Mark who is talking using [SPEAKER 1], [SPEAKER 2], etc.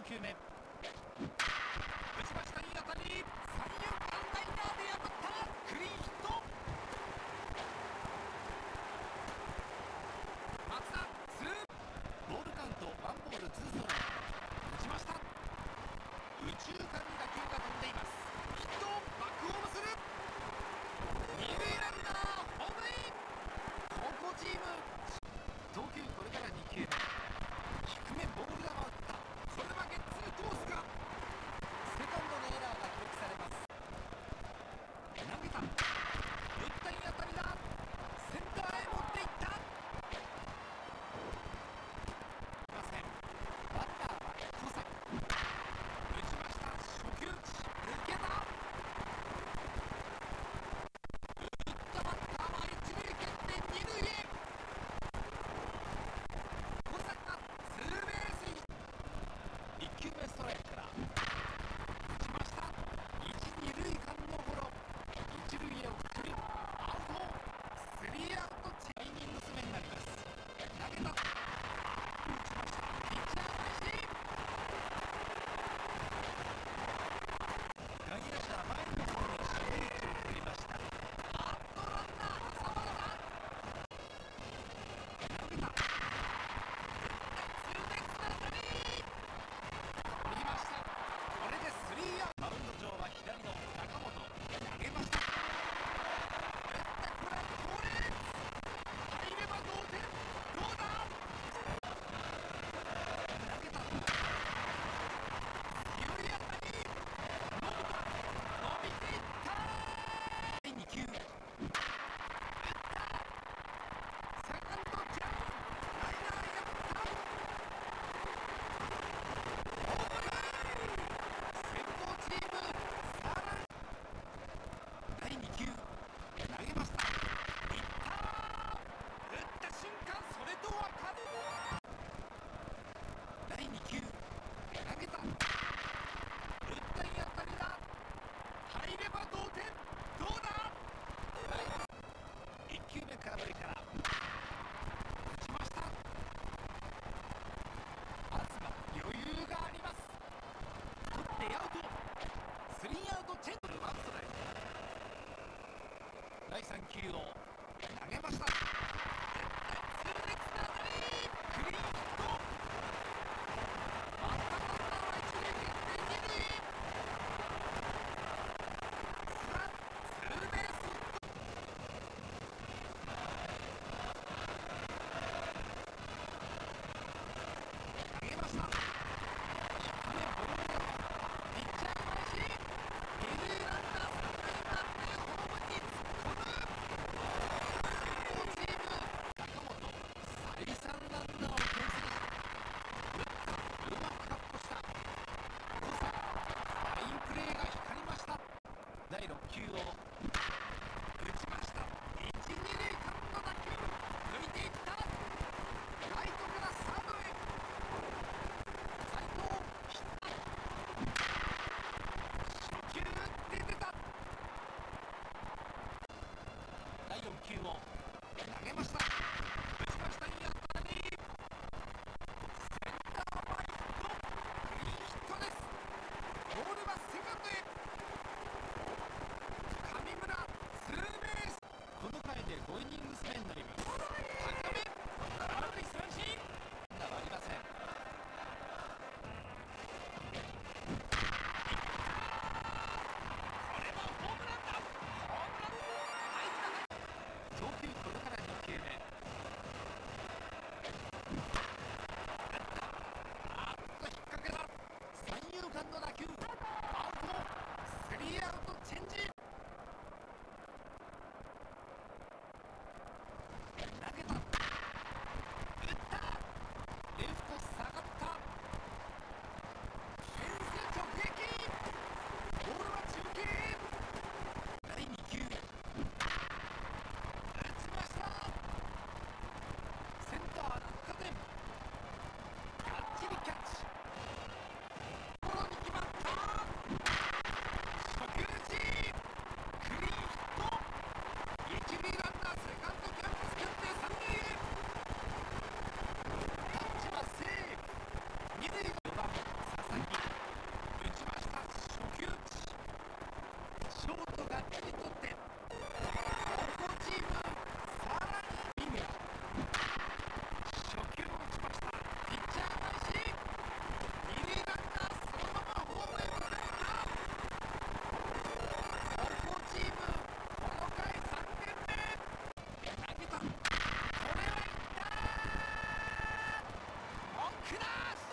[SPEAKER 1] 球目打ちました。いい当たり、三遊間ライナーで破ったクリーンヒット。松田ツーボールカウントワンボールツーストライク。打ちました。右中間に打球が飛んでいます。ヒット、バックホームする。二塁ランナーホームイン。ここチーム投球、これから2球目。低めボールが回った。これはゲッツーコースか。セカンドのエラーが記録されます。投げた、打った、いい当たりだ。センターへ持っていった。いません。バッターは小坂。打ちました。初球打ち抜けた。打ったバッターは一塁蹴って二塁へ。小坂ツーベースヒット。1球目ストライクから打ちました。一二塁間のゴロ、一塁へ送りアウト。スリーアウト。タイミング詰めになります。投げた、打ちました。ピッチャー返し。外野手は前の方に衝撃を送りました。ランナー挟まらない。投げた、ツーベースの当たり取りました。これでスリーアウト。マウンド上は左の中本。投げました。打ったこれは強烈。入れば同点。どうだ。投げた、強い当たり、伸びた、伸びていった。第2球打った、セカンドジャンプ、ライナーへ破った。ホームラン。先行チームさらに。第2球投げました。いった。打った瞬間それとわかる。第2球投げた、打った、いい当たりだ。入れば同点。どうだ。1球目空振りから打ちました。東余裕があります。取ってアウト。スリーアウト。チェンジワンストライク。第3球を投げました。痛烈な当たり、クリーンヒット。バッターは一塁蹴って二塁へ。さあツーベースヒット。投げました。低めボールが回った。ピッチャー返し。二塁ランナー三塁回ってホームに突っ込む。 クだ